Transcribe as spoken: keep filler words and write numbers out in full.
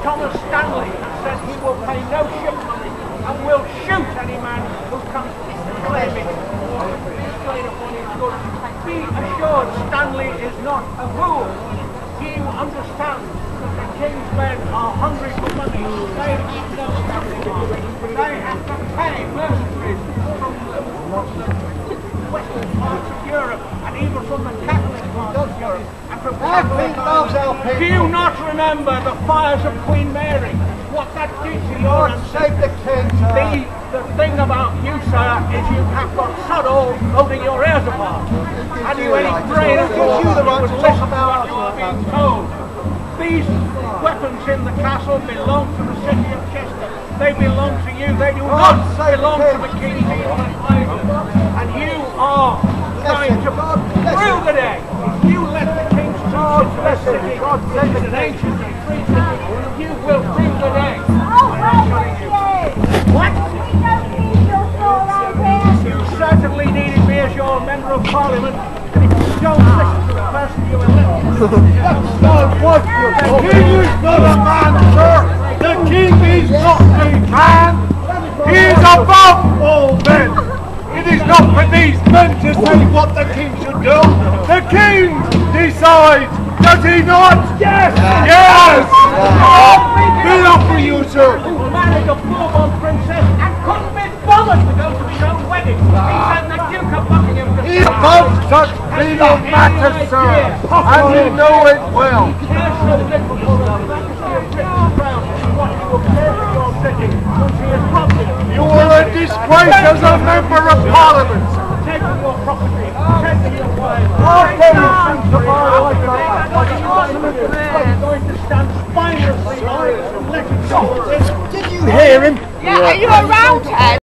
Thomas Stanley has said he will pay no ship money and will shoot any man who comes claiming or displayed upon his goods. Be assured Stanley is not a fool. He understands that the king's men are hungry for money. They have no standing army. They have to pay mercenaries from the, from the western parts of Europe and even from the Catholic parts of Europe. And from Catholic parts. Do you not remember the fires of Queen Mary? What that did to your save the king, sir. The, the thing about you, sir, is you have got sod all holding your ears apart. Have you any brain at all? You would listen to what you are being told. These weapons in the castle belong to the city of Chester. They belong to you. They do not belong to the King's Island. And you are trying to rule the day. If you let the King's troops into the city, it's an ancient and free city, you will rule the day. What? We don't need your soul out here. You certainly needed me as your member of parliament. And if you don't listen to the person you elected, That's not what you're talking. The king is not a man, sir. The king is not a man. He is above all men. It is not for these men to say what the king should do. The king decides, does he not? Yes! Yes! Good luck for you, sir. Who married a Bourbon princess and couldn't be bothered to go to his own wedding. He sent the Duke of Buckingham to He above such venal matters, sir, and you know it well. He cares so little for the majesty of Britain's crown and what he will care for your city once he has robbed it. You are a disgrace as a member of parliament. Taking your property, taking your wives. I'll tell you things tomorrow. You're going to stand spinelessly by and let it go. Did you hear him? Yeah, are you around, Ted?